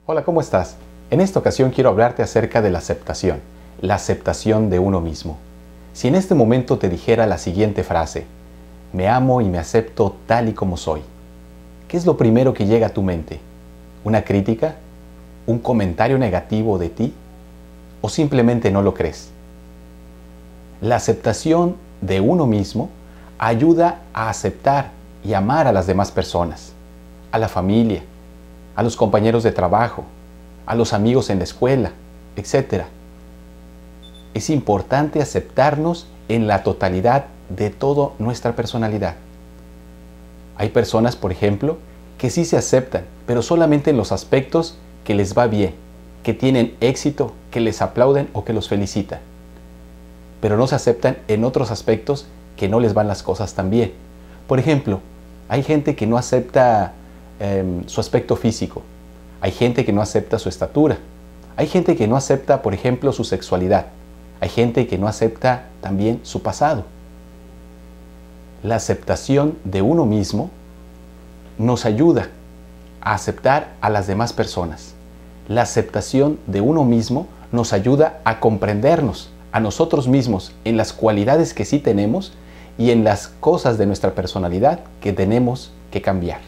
Hola, ¿cómo estás? En esta ocasión quiero hablarte acerca de la aceptación de uno mismo. Si en este momento te dijera la siguiente frase: me amo y me acepto tal y como soy, ¿qué es lo primero que llega a tu mente? ¿Una crítica? ¿Un comentario negativo de ti? ¿O simplemente no lo crees? La aceptación de uno mismo ayuda a aceptar y amar a las demás personas, a la familia, a los compañeros de trabajo, a los amigos en la escuela, etc. Es importante aceptarnos en la totalidad de toda nuestra personalidad. Hay personas, por ejemplo, que sí se aceptan, pero solamente en los aspectos que les va bien, que tienen éxito, que les aplauden o que los felicitan. Pero no se aceptan en otros aspectos que no les van las cosas tan bien. Por ejemplo, hay gente que no acepta su aspecto físico. Hay gente que no acepta su estatura. Hay gente que no acepta, por ejemplo, su sexualidad. Hay gente que no acepta también su pasado. La aceptación de uno mismo nos ayuda a aceptar a las demás personas. La aceptación de uno mismo nos ayuda a comprendernos a nosotros mismos en las cualidades que sí tenemos y en las cosas de nuestra personalidad que tenemos que cambiar.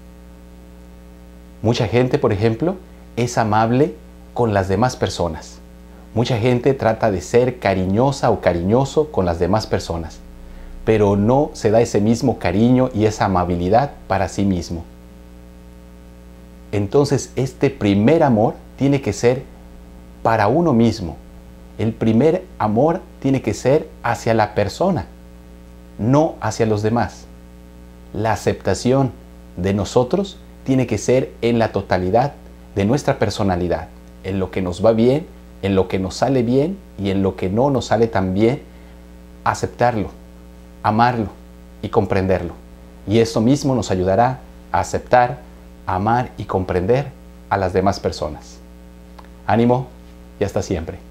Mucha gente, por ejemplo, es amable con las demás personas. Mucha gente trata de ser cariñosa o cariñoso con las demás personas, pero no se da ese mismo cariño y esa amabilidad para sí mismo. Entonces, este primer amor tiene que ser para uno mismo. El primer amor tiene que ser hacia la persona, no hacia los demás. La aceptación de nosotros tiene que ser en la totalidad de nuestra personalidad, en lo que nos va bien, en lo que nos sale bien y en lo que no nos sale tan bien, aceptarlo, amarlo y comprenderlo. Y esto mismo nos ayudará a aceptar, amar y comprender a las demás personas. Ánimo y hasta siempre.